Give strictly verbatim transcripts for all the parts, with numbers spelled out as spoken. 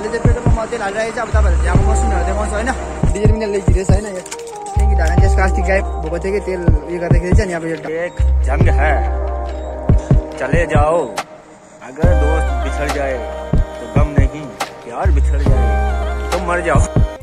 अहिले चाहिँ पेट्रोल पम्पमा तेल हालिरहेको छ। अब तपाईँहरूले त्यहाँको मसिनहरू देखाउँछ होइन, डिजल पनि लेखिदिएको छ होइन। ट्याङ्की ढाका त्यसको अस्ति गायब भएको थियो कि तेल उयो गर्दाखेरि चाहिँ नि अब यो एक जंग है, चले जाओ। अगर दोस्त बिछड़ जाए तो गम नहीं, प्यार बिछड़ जाए तो मर जाओ।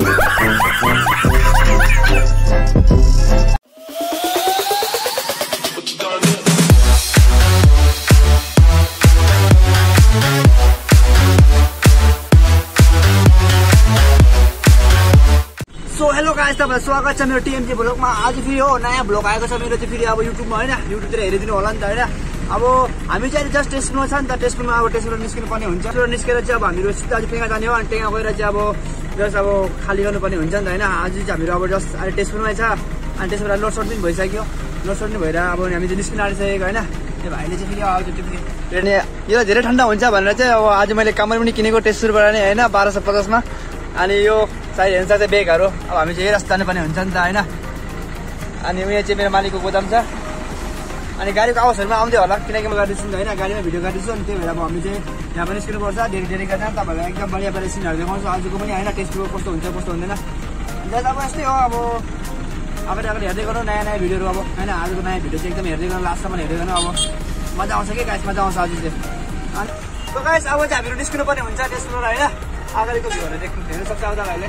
सो हेलो गाइस, तपाईँलाई स्वागत छ मेरो टिएमजी ब्लगमा। आज फेरि हो नयाँ ब्लग आएको छ मेरो चाहिँ फेरि अब युट्युबमा होइन, युट्युबतिर हेरिदिनु होला नि त होइन। अब हामी चाहिँ जस्ट टेस्टमा छ नि त, टेस्टमा अब टेस्टमा निस्किनु पर्ने हुन्छ। टेस्टमा निस्केर चाहिँ अब हामीहरू सिधा चाहिँ टेङ्गा जाने हो, अनि टेङ्गा गएर चाहिँ अब जस्ट अब खाली गर्नुपर्ने हुन्छ नि त होइन। आज चाहिँ हामीहरू अब जस्ट अहिले टेस्टमै छ, अनि त्यसबाट लोडसड पनि भइसक्यो, लोडसड पनि भएर अब हामी चाहिँ निस्किन आँटिसकेको होइन। त्यो भाइले चाहिँ फेरि अब त्यो फेरि यो धेरै ठन्डा हुन्छ भनेर चाहिँ अब आज मैले कम्मर पनि किनेको टेस्टबाट नै होइन, बाह्र सय पचासमा। अनि यो साइड हेर्छ चाहिँ बेगहरू अब हामी चाहिँ रास्ता जानुपर्ने हुन्छ नि त होइन। अनि उयो चाहिँ मेरो मालिकको गोदाम छ, अनि गाडीको आवाजहरूमा आउँदै होला किनकि म गर्दैछु नि होइन, गाडीमा भिडियो गर्दैछु। अनि त्यही भएर अब हामी चाहिँ यहाँ पनि निस्किनुपर्छ धेरै धेरै गर्दा तपाईँहरूलाई एकदम बढिया बढिया सिनहरू देखाउँछु आजको पनि होइन, टेस्टको कस्तो हुन्छ कस्तो हुँदैन। अन्त अब यस्तै हो, अब अगाडि अगाडि हेर्दै गर्नु नयाँ नयाँ भिडियोहरू अब होइन। आजको नयाँ भिडियो चाहिँ एकदम हेर्दै गर्नु, लास्टसम्म हेर्दै गर्नु, अब मजा आउँछ कि गाइस, मजा आउँछ आज चाहिँ। अनि त गाइस अब चाहिँ हामीहरू निस्किनु पर्ने हुन्छ टेस्टबाट होइन। अगाडिको भ्यूहरू देख्नु हेर्नु सक्छ अब तपाईँहरूले।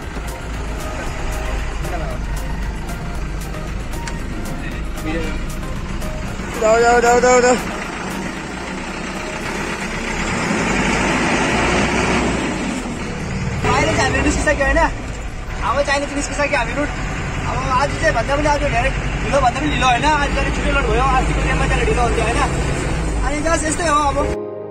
जाऊ जाऊ जाऊ जाऊ जाऊ अहिले चाहिँ हामीहरू निस्किसक्यो होइन, अब चाहिँ अहिले चाहिँ निस्किसक्यो हामीहरू। अब आज चाहिँ भन्दा पनि आज धेरै ढिलो भन्दा पनि ढिलो होइन, आज चाहिँ छिटो लोड भयो, अस्तिको टाइममा चाहिँ ढिलो हुन्थ्यो होइन। अनि जस्ट यस्तै हो अब।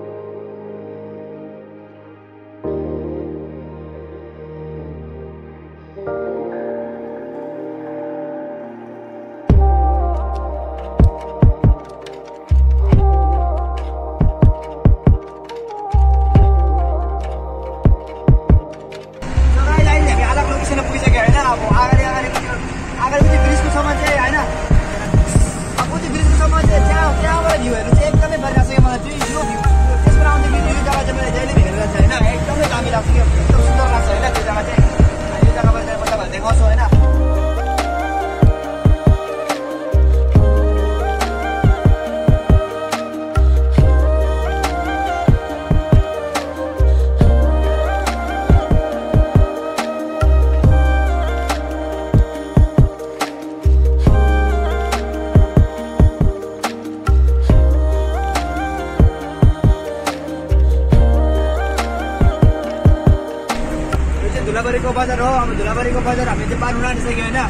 धुलाबारीको बजार हो, अब धुलाबारीको बजार हामी चाहिँ पार हुन आँटिसक्यो होइन।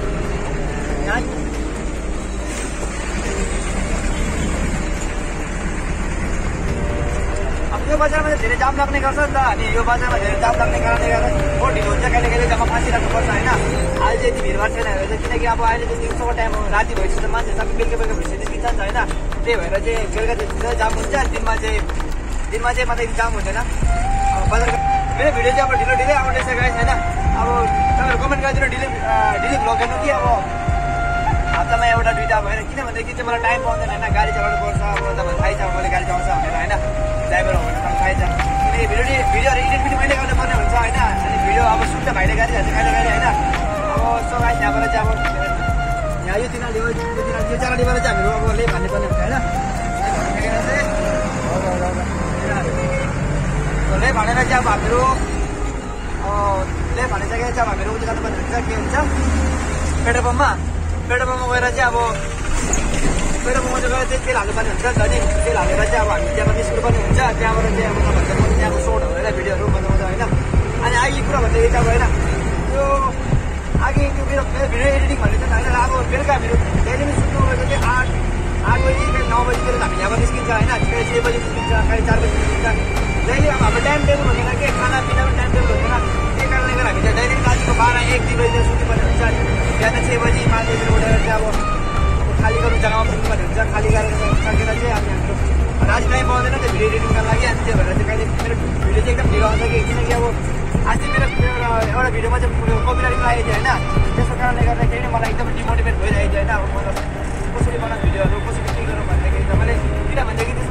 अब यो बजारमा चाहिँ धेरै जाम लाग्ने गर्छ नि त, अनि यो बजारमा धेरै जाम लाग्ने कारणले गर्दा बहुत ढिलो हुन्छ, कहिले कहिले जग्गा फाँसिराख्नुपर्छ होइन। अहिले चाहिँ यति भिडभाड छैन किनकि अब अहिले चाहिँ दिउँसोको टाइम हो, राति भइसक्छ, मान्छे सबै बेलुका बेलुका भइसक्यो निस्किन्छ नि त होइन। त्यही भएर चाहिँ बेलुका चाहिँ जाम हुन्छ, दिनमा चाहिँ दिनमा चाहिँ मात्रै जाम हुँदैन। अब बजार मेरो भिडियो चाहिँ अब ढिलो ढिलै आउँदैछ गाइस होइन। अब तपाईँहरू कमेन्ट गरिदिनु ढिलै ढिलै भ्लग हेर्नु कि अब हप्तामा एउटा दुइटा अब होइन, किनभनेदेखि चाहिँ मलाई टाइम पाउँदैन होइन, गाडी चलाउनु पर्छ। अब तपाईँहरू थाहै छ मैले गाडी चलाउँछ भनेर होइन, ड्राइभर हो भनेर थाहै छ। किनकि भिडियो भिडियोहरू एडिट पनि मैले गर्नुपर्ने हुन्छ होइन, अनि भिडियो अब सुट्टा भाइले गरिहाल्छ कहिले कहिले होइन। अब सो गाइस यहाँबाट चाहिँ अब यहाँ यो तिनीहरूले यो तिनीहरू यो जग्गाबाट चाहिँ हामीहरू अब लेप हान्नुपर्ने हुन्छ होइन। लेप हानेर चाहिँ अब हामीहरू लेप हानिसकेर चाहिँ अब हामीहरू उयो जानुपर्ने हुन्छ के हुन्छ पेट्रोल पम्पमा। पेट्रोल पम्पमा गएर चाहिँ अब पेट्रोल पम्पमा चाहिँ गएर चाहिँ तेल हाल्नुपर्ने हुन्छ नि त, अनि तेल हालेर चाहिँ अब हामी त्यहाँ निस्किनु पर्ने हुन्छ। त्यहाँबाट चाहिँ अब तपाईँहरूको त्यहाँको सोटहरू होइन, भिडियोहरू मजा मजा होइन। अनि अहिले कुरा भन्दाखेरि चाहिँ अब होइन यो अघि त्यो मेरो भिडियो एडिटिङ भन्ने चाहिँ होइन, अब बेलुका हामीहरू डेली पनि सुत्नु गएको चाहिँ आठ आठ बजी कहिले नौ बजीतिर हामी यहाँबाट निस्किन्छ होइन, कहिले छ बजी निस्किन्छ, कहिले चार बजी निस्किन्छ। जहिले अब हाम्रो टाइम टेबल हुँदैन के, खानापिना पनि टाइम टेबल हुँदैन। त्यही कारणले गर्दा हामी चाहिँ जहिले रातिको बाह्र एक दुई बजीतिर सुत्नुपर्ने हुन्छ। बिहान छ बजी पाँच बजीतिर उठेर चाहिँ अब खाली गर्नु जग्गामा पुग्नुपर्ने हुन्छ। खाली गरेर सकेर चाहिँ अब हाम्रो राति टाइम पाउँदैन त्यो भिडियो एडिटिङ गर्न लागि। अनि त्यही भएर चाहिँ कहिले मेरो भिडियो चाहिँ एकदम ढिलो आउँछ कि, किनकि अब आज चाहिँ मेरो एउटा भिडियोमा चाहिँ कपिराइट लागेको थियो होइन, त्यसको कारणले गर्दाखेरि नै मलाई एकदम डिमोटिभेट भइरहेको थियो होइन। अब मतलब कसरी बनाएको भिडियोहरू कसरी के गरौँ भन्दाखेरि मैले किनभनेदेखि त्यसमा चाहिँ एउटा मैले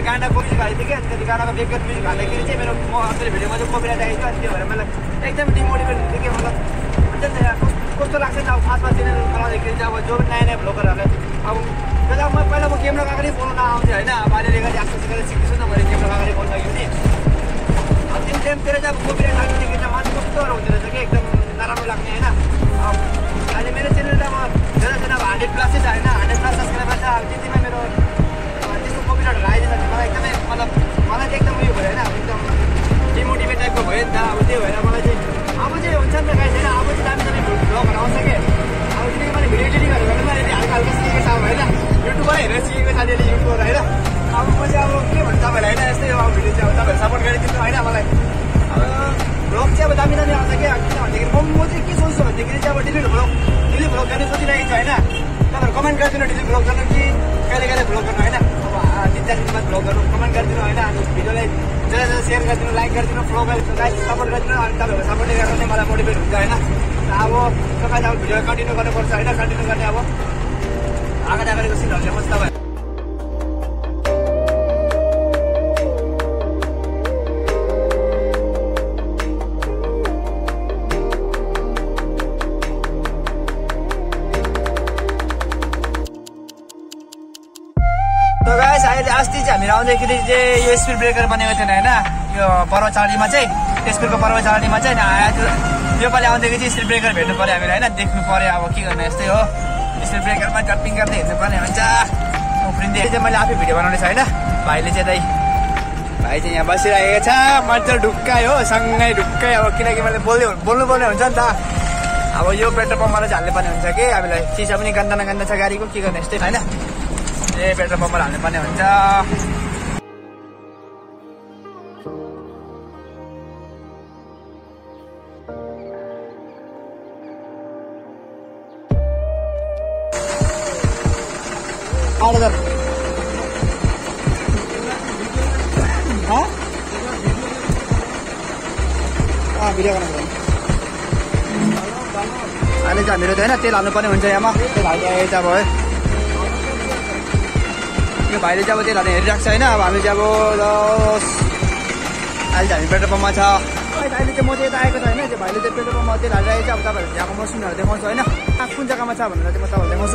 मैले गानाको म्युजिक हालेको थिएँ कि अनि त्यो गानाको ब्याकग्राउन्ड म्युजिक हाल्दाखेरि चाहिँ मेरो म मेरो भिडियोमा चाहिँ कपिराइट आएको थियो अनि त्यो भएर मलाई एकदम डिमोटिभेट हुन्थ्यो कि मतलब हुन्छ नि कस्तो लाग्छ नि अब फास्टमा च्यानल चलाउँदाखेरि चाहिँ अब जो पनि नयाँ नयाँ भ्लगरहरूलाई अब त्यसलाई म पहिला म क्यामेरा अगाडि बोल्न आउँथेँ होइन अब अहिले अगाडि आस्ते आस्ते सिक्दैछु नि मैले क्यामेरा अगाडि बोल्न सक्यो नि अब त्यो टाइमतिर चाहिँ अब कपिराइट लाग्ने चाहिँ मलाई कस्तो हुँदो रहेछ कि एकदम नराम्रो लाग्ने होइन अब अहिले मेरो च्यानल अब धेरैजना अब हन्ड्रेड प्लसै छ होइन हन्ड्रेड प्लस सब्सक्राइबर छ अब त्यतिमा मेरो त्यस्तो कपिराइटहरू आइदिन्छ मलाई एकदमै मतलब मलाई चाहिँ एकदम उयो भयो होइन अब एकदम डिमोटिभेट टाइपको भयो नि त अब त्यही भएर मलाई चाहिँ अब चाहिँ हुन्छ नि त गाइस होइन अब चाहिँ दामी दामी भ्लगहरू आउँछ कि अब किनकि मैले भिडियो एडिटिङहरू गरेर मैले हल्का हल्का सिकेको छ अब होइन युट्युबबाट हेरेर सिकेको छ अहिले युट्युबबाट होइन अब म चाहिँ अब के भन्छु तपाईँलाई होइन यस्तै अब भिडियो चाहिँ अब तपाईँहरू सपोर्ट गरिदिनु होइन मलाई अब भ्लग चाहिँ अब दामी दामी आउँछ क्या किन भन्दाखेरि म म चाहिँ के सोच्छु भन्दाखेरि चाहिँ अब डिलिट भ्लग डिलिट भ्लग गर्ने सोचिरहेको छ होइन तपाईँहरू कमेन्ट गरिदिनु डिलिट भ्लग गर्नु कि कहिले कहिले भ्लग गर्नु होइन अब तिन चार दिनमा भ्लग गर्नु कमेन्ट गरिदिनु होइन अनि भिडियोलाई जसले जसले सेयर गरिदिनु लाइक गरिदिनु फ्लो गरिदिनु लाइक सपोर्ट गरिदिनु अनि तपाईँहरू सपोर्ट गरेर नै मलाई मोटिभेट हुन्छ होइन अब तपाईँ अब भिडियो कन्टिन्यू गर्नुपर्छ होइन कन्टिन्यू गर्ने अब अगाडि अगाडिको सिनहरू देखाउँछु तपाईँ अस्ति चाहिँ हामीहरू आउँदाखेरि चाहिँ यो स्पिड ब्रेकर बनेको थिएन होइन यो पर्व चाडीमा चाहिँ तेजपुरको पर्व चाडीमा चाहिँ आज यो पालि आउँदाखेरि चाहिँ स्पिड ब्रेकर भेट्नु पऱ्यो हामीहरू होइन देख्नु पऱ्यो अब के गर्ने यस्तै हो स्पिड ब्रेकरमा जम्पिङ गर्दै हिँड्नु पर्ने हुन्छ उफ्रिँदै चाहिँ मैले आफै भिडियो बनाउने छ होइन भाइले चाहिँ दाइ भाइ चाहिँ यहाँ बसिरहेको छ मजा ढुक्कै हो सँगै ढुक्कै अब किनकि मैले बोल्दै बोल्नु पर्ने हुन्छ नि त अब यो पेट्रोल पम्पमा चाहिँ हाल्नु पर्ने हुन्छ कि हामीलाई चिसा पनि गन्दा नगन्दा छ गाडीको के गर्ने यस्तै होइन ए पेट्रोल पम्पमा हाल्नु पर्ने हुन्छ आठ हजार भिडियो गर्नु अहिले चाहिँ हामीहरू त होइन तेल हाल्नु पर्ने हुन्छ यहाँमा तेल हालिरहेको चाहिँ अब है यो भाइले चाहिँ अब तेल हाल्ने हेरिरहेको छ होइन अब हामी चाहिँ अब दस अहिले चाहिँ हामी पेट्रोल पम्पमा छ अहिले चाहिँ म चाहिँ यता आएको छ होइन त्यो भाइले चाहिँ पेट्रोल पम्पमा तेल हालिरहेको छ अब तपाईँहरू यहाँको मसिनहरू देखाउँछु होइन कुन जग्गामा छ भनेर चाहिँ म तपाईँहरूलाई देखाउँछु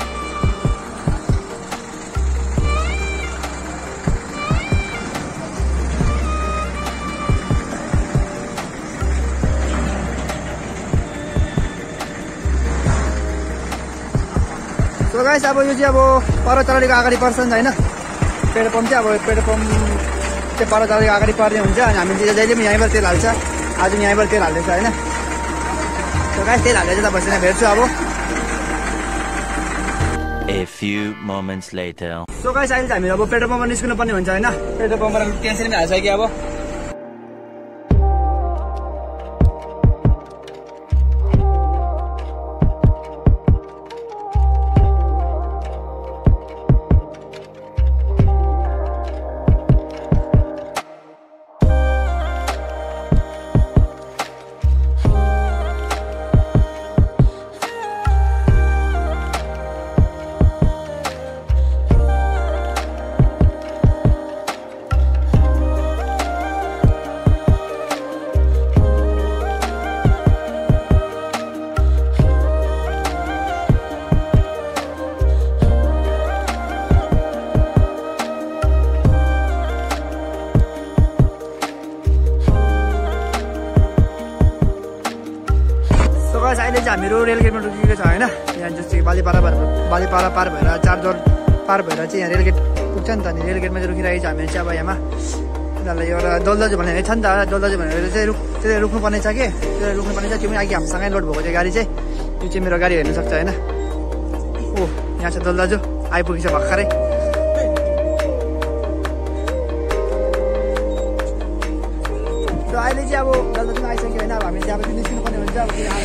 सो गाइस अब यो चाहिँ अब पर्व चाडीको अगाडि पर्छ नि होइन पेट्रोल पम्प चाहिँ अब पेट्रोल पम्प चाहिँ पर्व चाडीको अगाडि पर्ने हुन्छ अनि हामी चाहिँ जहिले पनि यहीँबाट तेल हाल्छ आज पनि यहीँबाट तेल हाल्दैछ होइन सो गाइस तेल हालेर चाहिँ तपाईँसँग भेट्छु अब A few moments later. So guys अहिले चाहिँ हामी अब पेट्रोल पम्पमा निस्किनु पर्ने हुन्छ होइन पेट्रोल पम्पमा त्यसरी पनि हालिसक्यो अब अहिले चाहिँ हामीहरू रेलगेटमा रुकेको छ होइन यहाँ जस्तै बालीपारा भएर बालीपारा पार भएर चारजोर पार भएर चाहिँ यहाँ रेलगेट पुग्छ नि त अनि रेलगेटमा चाहिँ रुकिरहेको छ हामीहरू चाहिँ अब यहाँमा तिनीहरूलाई एउटा दलदाजु भनेर छ नि त दलदाजु भनेर चाहिँ रुक त्यसलाई रुक्नुपर्ने छ कि त्यसलाई रुक्नुपर्ने छ त्यो पनि अघि हामीसँगै लोड भएको चाहिँ गाडी चाहिँ यो चाहिँ मेरो गाडी हेर्नु सक्छ होइन ओ यहाँ छ दलदाजु आइपुगेछ भर्खरै र अहिले चाहिँ अब दलदाजु आइसक्यो होइन अब हामी चाहिँ अब निस्किनु पर्ने हुन्छ अब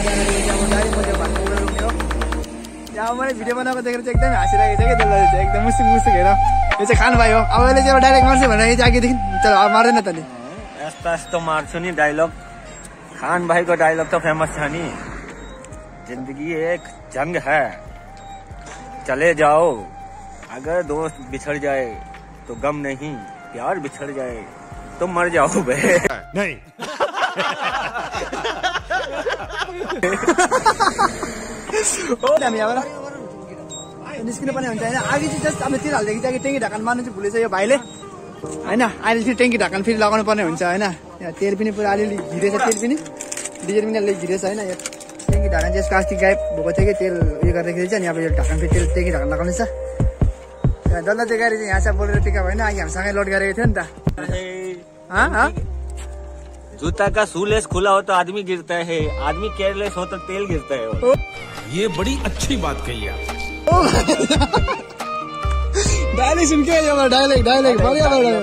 अब मैले भिडियो बनाएको देखेर चाहिँ एकदमै हाँसिरहेको छ कि दलदाजु चाहिँ एकदम मुसुक मुसुक हेर यो चाहिँ खानु भयो अब अहिले चाहिँ डाइरेक्ट मार्छु भनेर चाहिँ अघिदेखि चल अब मार्दैन त नि यस्तो यस्तो मार्छु नि डायलग खान भाइको डायलग त फेमस छ नि जिंदगी एक जंग है चले जाओ अगर दोस्त बिछड़ जाए तो गम नहीं, प्यार बिछड़ जाए तो मर जाओ बे। नहीं हामी यहाँबाट निस्किनु पर्ने हुन्छ होइन। अघि चाहिँ जस्ट अब तिर हाल्दाखेरि चाहिँ ट्याङ्की ढाकन मार्नु चाहिँ भुलेछ यो भाइले होइन। अहिले फेरि ट्याङ्की ढाकन फेरि लगाउनु पर्ने हुन्छ होइन। यहाँ तेल पनि पुरा अलिअलि घिरेछ, तेल पनि डिजेल पनि अलिअलि घिरेछ होइन। यो ट्याङ्की ढाकन चाहिँ यसको अस्ति गायब भएको थियो कि तेल उयो गर्दाखेरि चाहिँ अनि अब यो ढाकन फेरि तेल ट्याङ्की ढाकन लगाउनु छ। डल्लो त्यो गाडी चाहिँ यहाँ चाहिँ बोलेर पिकअप होइन, अघि हामीसँगै लोड गरेको थियो नि त। जूता का शूलेस खुला हो तो आदमी गिरता है, आदमी केयरलेस हो तो तेल गिरता है। ये बड़ी अच्छी बात कही आप। डायलेक्ट सुन के यो डायलेक्ट डायलेक्ट बढ़िया बढ़िया।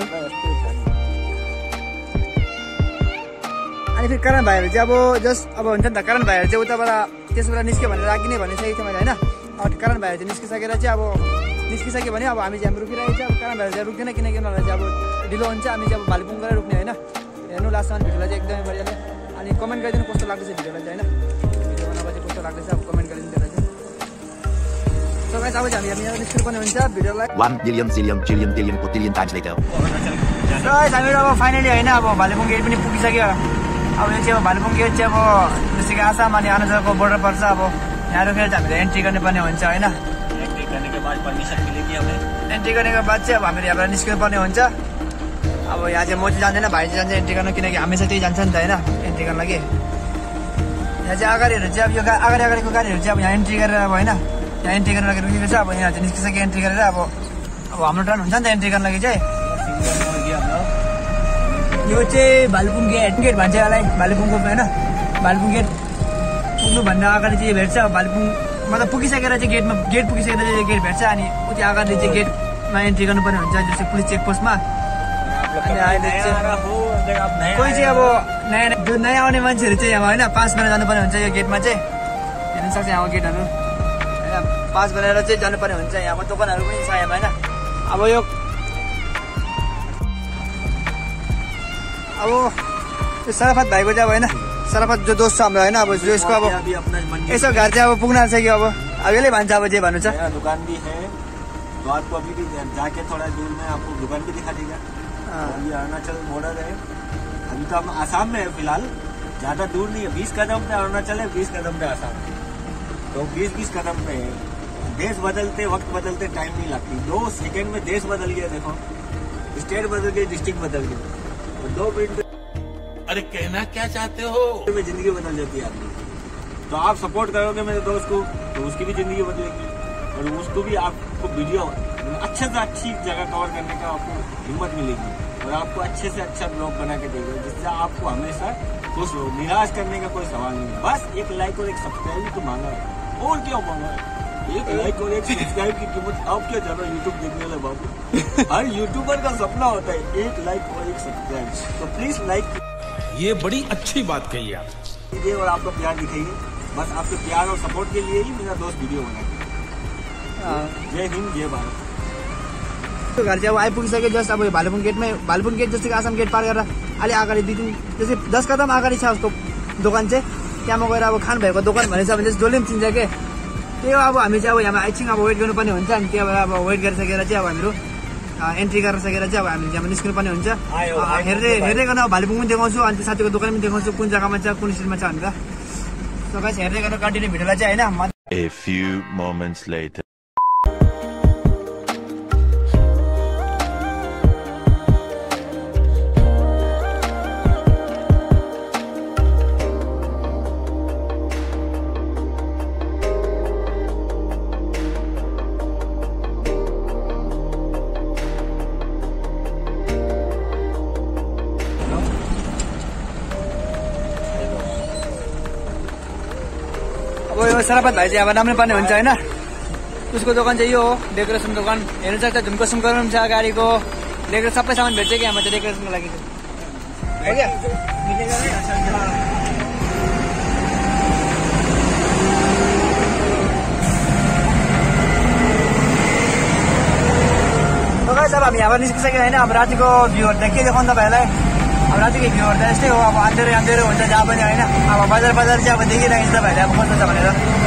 अनि फेरि करण भाइहरू चाहिँ अब जस्ट अब हुन्छ नि त, करण भाइहरू चाहिँ उताबाट त्यसबाट निस्क्यो भनेर राखिने भनिसकेको थियो मैले होइन। अब करण भाइहरू चाहिँ निस्किसकेर चाहिँ अब निस्किसक्यो भने अब हामी चाहिँ हाम्रो रुकिरहेको छ। अब करण भाइहरू चाहिँ रुक्दैन किनकि उनीहरूलाई चाहिँ अब ढिलो हुन्छ, हामी चाहिँ अब भालुपुङ गरेर रुक्ने होइन। हेर्नु लास्टमा भिडियोलाई चाहिँ एकदमै मजाले अनि कमेन्ट गरिदिनु कस्तो लाग्दैछ भिडियोलाई चाहिँ होइन। भिडियो बनाएको चाहिँ कस्तो लाग्दैछ अब कमेन्ट गरिदिनु त्यसलाई चाहिँ। सो गाइस अब चाहिँ हामी यहाँ निस्किनु पर्ने हुन्छ भिडियोलाई one billion zillion trillion billion quadrillion times later. So guys हामीहरू अब फाइनली होइन अब भालुपुङ गेट पनि पुगिसक्यो। अब यो चाहिँ अब भालुपुङ गेट चाहिँ अब जस्तै कि आसाम अनि अरुणाचलको बोर्डर पर्छ। अब यहाँ रोकेर चाहिँ हामीले एन्ट्री गर्नुपर्ने हुन्छ होइन। एंट्री करने के बाद परमिशन मिलेगी हमें। एन्ट्री गर्नेको बाद चाहिँ अब हामीहरू यहाँबाट निस्किनु पर्ने हुन्छ। अब यहाँ चाहिँ म चाहिँ जान्दैन, भाइ चाहिँ जान्छ एन्ट्री गर्न किनकि हमेसा त्यही जान्छ नि त होइन एन्ट्री गर्न लागि। यहाँ चाहिँ अगाडिहरू चाहिँ अब यो अगाडि अगाडिको गाडीहरू चाहिँ अब यहाँ एन्ट्री गरेर अब होइन यहाँ एन्ट्री गर्न लागि रुकेको छ। अब यहाँ चाहिँ निस्किसक्यो एन्ट्री गरेर अब अब हाम्रो टर्न हुन्छ नि त एन्ट्री गर्न लागि चाहिँ। यो चाहिँ भालुपुङ गेट गेट भन्छ यसलाई भालुपुङको होइन। भालुपुङ गेट पुग्नुभन्दा अगाडि चाहिँ भेट्छ भालुपुङ मतलब पुगिसकेर चाहिँ गेटमा गेट पुगिसकेर चाहिँ गेट भेट्छ अनि उति अगाडि चाहिँ गेटमा एन्ट्री गर्नुपर्ने हुन्छ जस्तै पुलिस चेकपोस्टमा। अनि अहिले चाहिँ कोही चाहिँ अब नयाँ जो नयाँ आउने मान्छेहरू चाहिँ अब होइन पास गरेर जानुपर्ने हुन्छ यो गेटमा चाहिँ। हेर्नु सक्छ यहाँको गेटहरू होइन, पास गरेर चाहिँ जानुपर्ने हुन्छ। यहाँको दोकानहरू पनि छ यहाँ होइन। अब यो अब यो सराफत भाइको चाहिँ अब होइन सराफत जो दोस्त छ हाम्रो होइन अब जो यसको अब यसो घर चाहिँ अब पुग्न छ कि अब अब यसले भन्छ अब जे भन्नु छ। दुकान भी है तो आपको अभी भी जाके थोड़ा दूर में आपको दुकान भी दिखा देगा। ये अरुणाचल बॉर्डर है, अभी तो हम आसाम में है फिलहाल, ज्यादा दूर नहीं है। बीस कदम पे अरुणाचल है, बीस कदम पे आसाम है, तो बीस बीस कदम पे है। देश बदलते वक्त बदलते टाइम नहीं लगती, दो सेकंड में देश बदल गया। देखो स्टेट बदल गई, डिस्ट्रिक्ट बदल गई, दो मिनट अरे कहना क्या चाहते हो में जिंदगी बदल जाती है आदमी। तो आप सपोर्ट करोगे मेरे दोस्त को तो उसकी भी जिंदगी बदलेगी और उसको भी आपको वीडियो अच्छे से अच्छी जगह कवर करने का आपको हिम्मत मिलेगी और आपको अच्छे से अच्छा ब्लॉग बना के देगा जिससे आपको हमेशा खुश हो। निराश करने का कोई सवाल नहीं, बस एक लाइक और एक सब्सक्राइब तो मांगा है और क्या मांगा है। एक लाइक और एक सब्सक्राइब की कीमत अब क्या जाना यूट्यूब देखने वाले बाबू। हर यूट्यूबर का सपना होता है एक लाइक और एक सब्सक्राइब, तो प्लीज लाइक। ये बड़ी अच्छी बात कही आप कीजिए और आपको प्यार दिखाइए। बस आपके प्यार और सपोर्ट के लिए ही मेरा दोस्त वीडियो बनाए। जय हिंद जय भारत। त्यो घर चाहिँ अब आइपुगिसक्यो जस्ट अब यो भालुपुङ गेटमै भालुपुङ गेट जस्तै आसाम गेट पार गरेर अलि अगाडि दुई तिन जस्तै दस कदम अगाडि छ उसको दोकान चाहिँ। त्यहाँमा गएर अब खान भएको दोकान भनेछ भने चाहिँ जसले पनि चिन्छ के त्यही हो। अब हामी चाहिँ अब यहाँ एकछिन अब वेट गर्नुपर्ने हुन्छ अनि त्यहाँ अब वेट गरिसकेर चाहिँ अब हामीहरू एन्ट्री गरेर सकेर चाहिँ अब हामी यहाँ निस्किनु पर्ने हुन्छ। हेर्दै हेर्दै गर्न अब भालुपुङ पनि देखाउँछु अनि त्यो साथीको दोकान पनि देखाउँछु कुन जग्गामा छ कुन स्टेटमा छ भनेर। सो गाइस हेर्दै गर्न कन्टिन्यू भिडियोलाई चाहिँ होइन। A few moments later. अब यो सराफत भाइ चाहिँ अब नाम्नै पर्ने हुन्छ होइन। उसको दोकान चाहिँ यो हो डेकोरेसन दोकान। हेर्नु सक्छ झुम्को सुम्को पनि छ गाडीको डेकोरेसन सबै सामान भेट्छ कि हाम्रो चाहिँ डेकोरेसनको लागि हो क्या। अब हामी यहाँबाट निस्किसक्यो होइन। अब रातिको भ्यूहरू त के देखाउनु तपाईँहरूलाई। अब रातिको भ्यूहरू त यस्तै हो, अब अँधेरो अँधेरो हुन्छ जहाँ पनि होइन। अब बजार बजार चाहिँ अब देखिरहेको छ तपाईँहरूले अब कस्तो छ भनेर।